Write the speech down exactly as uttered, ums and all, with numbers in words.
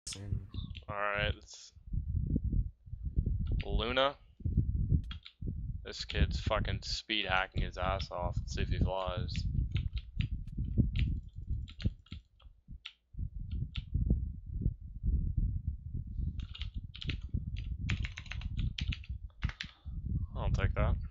Alright, it's Luna. This kid's fucking speed hacking his ass off. Let's see if he flies. I'll take that.